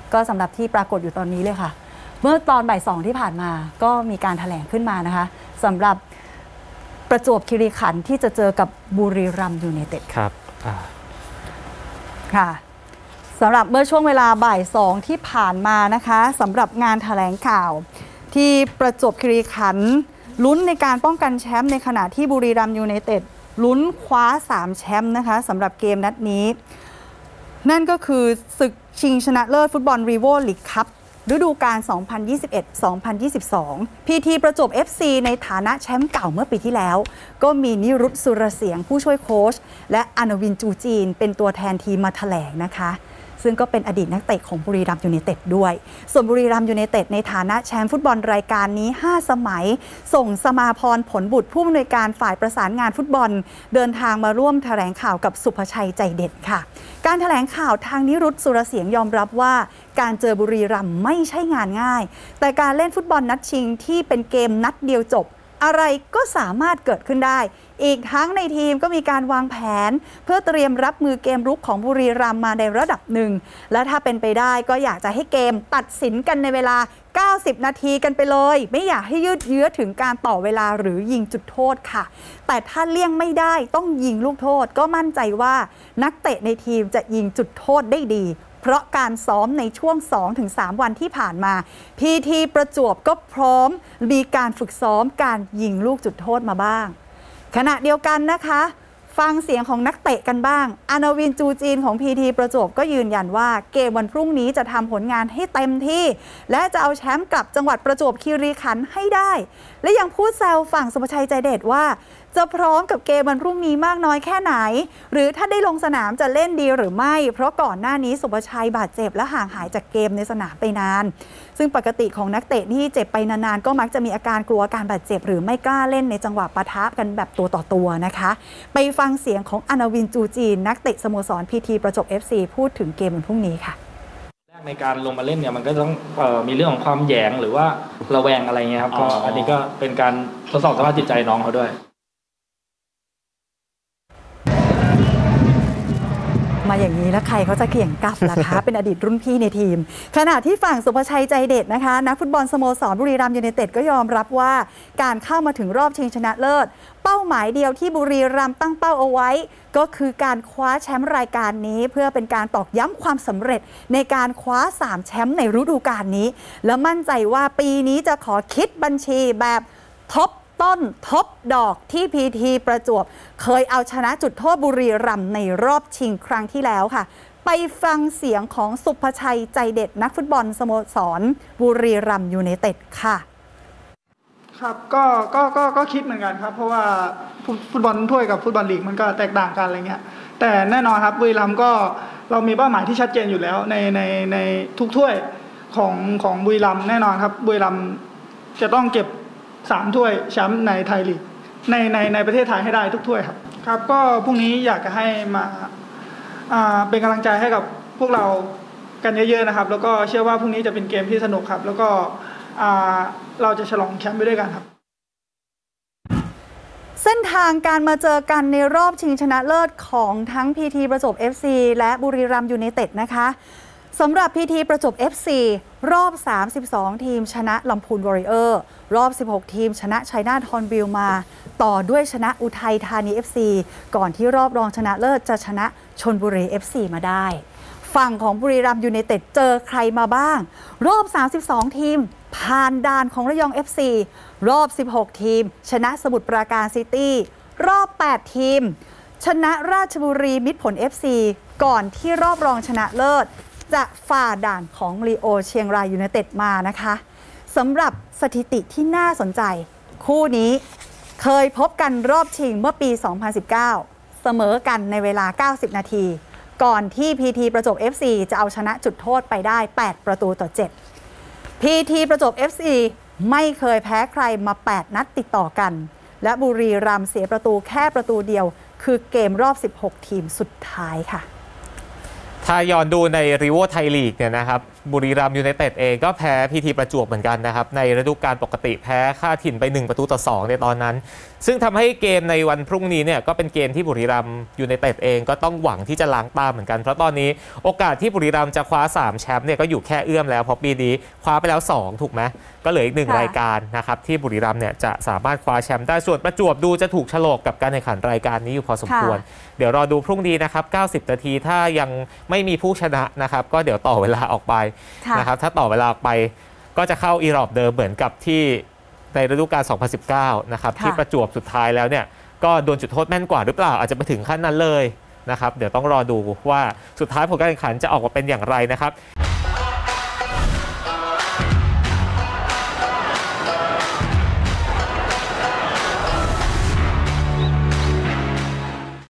ก็สำหรับที่ปรากฏอยู่ตอนนี้เลยค่ะเมื่อตอนบ่าย2ที่ผ่านมาก็มีการแถลงขึ้นมานะคะสำหรับประจวบคีรีขันธ์ที่จะเจอกับบุรีรัมย์ยูไนเต็ดครับค่ะสำหรับเมื่อช่วงเวลาบ่าย2ที่ผ่านมานะคะสำหรับงานแถลงข่าวที่ประจวบคีรีขันธ์ลุ้นในการป้องกันแชมป์ในขณะที่บุรีรัมย์ยูไนเต็ดลุ้นคว้า3แชมป์นะคะสำหรับเกมนัดนี้นั่นก็คือศึกชิงชนะเลิศฟุตบอลรีโวลีกคัพฤดูกาล 2021-2022 พีทีประจวบ FC ในฐานะแชมป์เก่าเมื่อปีที่แล้วก็มีนิรุต สุรเสียงผู้ช่วยโค้ชและอานวินจูจีนเป็นตัวแทนทีมมาแถลงนะคะซึ่งก็เป็นอดีตนักเตะของบุรีรัมย์ยูไนเต็ดด้วยส่วนบุรีรัมย์ยูไนเต็ดในฐานะแชมป์ฟุตบอลรายการนี้5สมัยส่งสมาพรผลบุตรผู้อำนวยการฝ่ายประสานงานฟุตบอลเดินทางมาร่วมแถลงข่าวกับสุภชัยใจเด็ดค่ะการแถลงข่าวทางนิรุต สุรเสียงยอมรับว่าการเจอบุรีรัมย์ไม่ใช่งานง่ายแต่การเล่นฟุตบอลนัดชิงที่เป็นเกมนัดเดียวจบอะไรก็สามารถเกิดขึ้นได้อีกทั้งในทีมก็มีการวางแผนเพื่อเตรียมรับมือเกมรุกของบุรีรัมย์มาในระดับหนึ่งและถ้าเป็นไปได้ก็อยากจะให้เกมตัดสินกันในเวลา90นาทีกันไปเลยไม่อยากให้ยืดเยื้อถึงการต่อเวลาหรือยิงจุดโทษค่ะแต่ถ้าเลี่ยงไม่ได้ต้องยิงลูกโทษก็มั่นใจว่านักเตะในทีมจะยิงจุดโทษได้ดีเพราะการซ้อมในช่วง 2-3 วันที่ผ่านมาพีทีประจวบก็พร้อมมีการฝึกซ้อมการยิงลูกจุดโทษมาบ้างขณะเดียวกันนะคะฟังเสียงของนักเตะกันบ้างอานวินจูจีนของพีทีประจวบก็ยืนยันว่าเกมวันพรุ่งนี้จะทำผลงานให้เต็มที่และจะเอาแชมป์กลับจังหวัดประจวบคีรีขันธ์ให้ได้และยังพูดแซวฝั่งสุภชัยใจเด็ดว่าจะพร้อมกับเกมวันพรุ่งนี้มากน้อยแค่ไหนหรือถ้าได้ลงสนามจะเล่นดีหรือไม่เพราะก่อนหน้านี้สุภชัยบาดเจ็บและห่างหายจากเกมในสนามไปนานซึ่งปกติของนักเตะที่เจ็บไปนานๆก็มักจะมีอาการกลัวการบาดเจ็บหรือไม่กล้าเล่นในจังหวะปะทะกันแบบตัวต่อตัวนะคะไปฟังเสียงของอานวินจูจีนนักเตะสโมสรพีทีประจวบ FC พูดถึงเกมวันพรุ่งนี้ค่ะในการลงมาเล่นเนี่ยมันก็ต้องมีเรื่องของความแหยงหรือว่าระแวงอะไรเงี้ยครับก็อันนี้ก็เป็นการทดสอบสภาพจิตใจน้องเขาด้วยมาอย่างนี้แล้วใครเขาจะเขี่ยงกลับล่ะคะ เป็นอดีตรุ่นพี่ในทีมขณะที่ฝั่งสุภชัยใจเด็ดนะคะนักฟุตบอลสโมสรบุรีรัมย์ยูไนเต็ดก็ยอมรับว่าการเข้ามาถึงรอบชิงชนะเลิศเป้าหมายเดียวที่บุรีรัมย์ตั้งเป้าเอาไว้ก็คือการคว้าแชมป์รายการนี้เพื่อเป็นการตอกย้ำความสำเร็จในการคว้า3แชมป์ในฤดูกาลนี้และมั่นใจว่าปีนี้จะขอคิดบัญชีแบบท็อปต้นท็อปดอกที่พีทีประจวบเคยเอาชนะจุดโทษบุรีรัมย์ในรอบชิงครั้งที่แล้วค่ะไปฟังเสียงของสุภชัยใจเด็ดนักฟุตบอลสโมสรบุรีรัมย์ยูไนเต็ดค่ะครับก็คิดเหมือนกันครับเพราะว่าฟุตบอลถ้วยกับฟุตบอลลีกมันก็แตกต่างกันอะไรเงี้ยแต่แน่นอนครับบุรีรัมย์ก็เรามีเป้าหมายที่ชัดเจนอยู่แล้วในทุกถ้วยของบุรีรัมย์แน่นอนครับบุรีรัมย์จะต้องเก็บ3ถ้วยแชมป์ในไทยลีกในประเทศไทยให้ได้ทุกถ้วยครับครับก็พรุ่งนี้อยากจะให้มาเป็นกำลังใจให้กับพวกเรากันเยอะๆนะครับแล้วก็เชื่อว่าพรุ่งนี้จะเป็นเกมที่สนุกครับแล้วก็เราจะฉลองแชมป์ไปด้วยกันครับเส้นทางการมาเจอกันในรอบชิงชนะเลิศของทั้งพีทีประจวบ FC และบุรีรัมย์ยูไนเต็ดนะคะสำหรับพีทีประจวบ FC รอบ32ทีมชนะลำพูนวอริเออร์รอบ16ทีมชนะชัยนาทฮอร์นบิลมาต่อด้วยชนะอุทัยธานี FC ก่อนที่รอบรองชนะเลิศจะชนะชลบุรี FC มาได้ฝั่งของบุรีรัมย์ยูไนเต็ดเจอใครมาบ้างรอบ32ทีมผ่านด่านของระยอง FC รอบ16ทีมชนะสมุทรปราการซิตี้รอบ8ทีมชนะราชบุรีมิตรผล FC ก่อนที่รอบรองชนะเลิศจะฝ่าด่านของลีโอเชียงรายยูไนเต็ดมานะคะสำหรับสถิติที่น่าสนใจคู่นี้เคยพบกันรอบชิงเมื่อปี 2019 เสมอกันในเวลา90นาทีก่อนที่พีทีประจวบ FC จะเอาชนะจุดโทษไปได้8ประตูต่อ7พีทีประจวบ FC ไม่เคยแพ้ใครมา8นัดติดต่อกันและบุรีรัมย์เสียประตูแค่ประตูเดียวคือเกมรอบ16ทีมสุดท้ายค่ะถ้าย้อนดูในริโวไทยลีกเนี่ยนะครับบุรีรัมย์ยูไนเต็ดเองก็แพ้พีทีประจวบเหมือนกันนะครับในฤดูกาลปกติแพ้ค่าถิ่นไป1-2ในตอนนั้นซึ่งทำให้เกมในวันพรุ่งนี้เนี่ยก็เป็นเกมที่บุรีรัมย์ยูไนเต็ดเองก็ต้องหวังที่จะล้างตาเหมือนกันเพราะตอนนี้โอกาสที่บุรีรัมย์จะคว้า3แชมป์เนี่ยก็อยู่แค่เอื้อมแล้วเพราะปีนี้คว้าไปแล้ว2ถูกไหมก็เหลืออีก1รายการนะครับที่บุรีรัมย์เนี่ยจะสามารถคว้าแชมป์ได้ส่วนประจวบดูจะถูกฉลกกับการแข่งขันรายการนี้อยู่พอสมควรเดี๋ยวรอดูพรุ่งนี้นะครับ90 นาทีถ้ายังไม่มีผู้ชนะนะครับก็เดี๋ยวต่อเวลาออกไปนะครับถ้าต่อเวลาออกไปก็จะเข้าอีรอบเดิมเหมือนกับที่ในฤดูกาล 2019 นะครับที่ประจวบสุดท้ายแล้วเนี่ยก็โดนจุดโทษแม่นกว่าหรือเปล่าอาจจะไปถึงขั้นนั้นเลยนะครับเดี๋ยวต้องรอดูว่าสุดท้ายผลการแข่งขันจะออกมาเป็นอย่างไรนะครับ